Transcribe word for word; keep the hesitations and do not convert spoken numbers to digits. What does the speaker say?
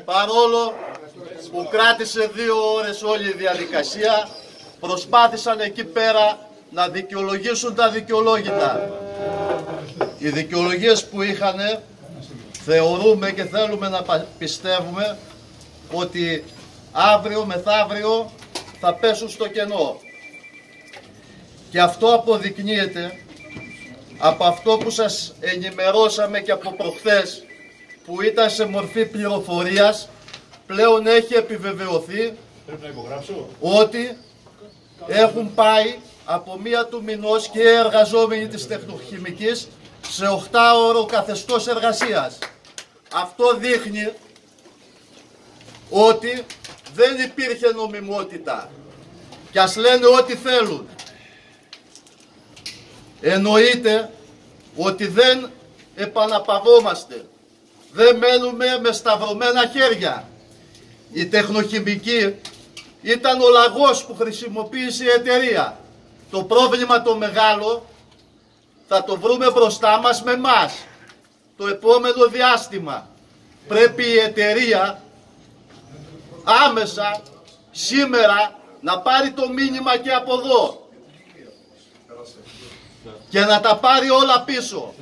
Παρόλο που κράτησε δύο ώρες όλη η διαδικασία, προσπάθησαν εκεί πέρα να δικαιολογήσουν τα δικαιολόγητα. Οι δικαιολογίες που είχαν, θεωρούμε και θέλουμε να πιστεύουμε ότι αύριο μεθαύριο θα πέσουν στο κενό. Και αυτό αποδεικνύεται από αυτό που σας ενημερώσαμε και από προχθές, που ήταν σε μορφή πληροφορίας. Πλέον έχει επιβεβαιωθεί ότι έχουν πάει από μία του μηνός και οι εργαζόμενοι της τεχνοχημικής σε οχτάωρο καθεστώς εργασίας. Αυτό δείχνει ότι δεν υπήρχε νομιμότητα, και ας λένε ό,τι θέλουν. Εννοείται ότι δεν επαναπαυόμαστε, δεν μένουμε με σταυρωμένα χέρια. Η τεχνοχημική ήταν ο λαγός που χρησιμοποίησε η εταιρεία. Το πρόβλημα το μεγάλο θα το βρούμε μπροστά μας με μας. Το επόμενο διάστημα πρέπει η εταιρεία άμεσα σήμερα να πάρει το μήνυμα και από εδώ και να τα πάρει όλα πίσω.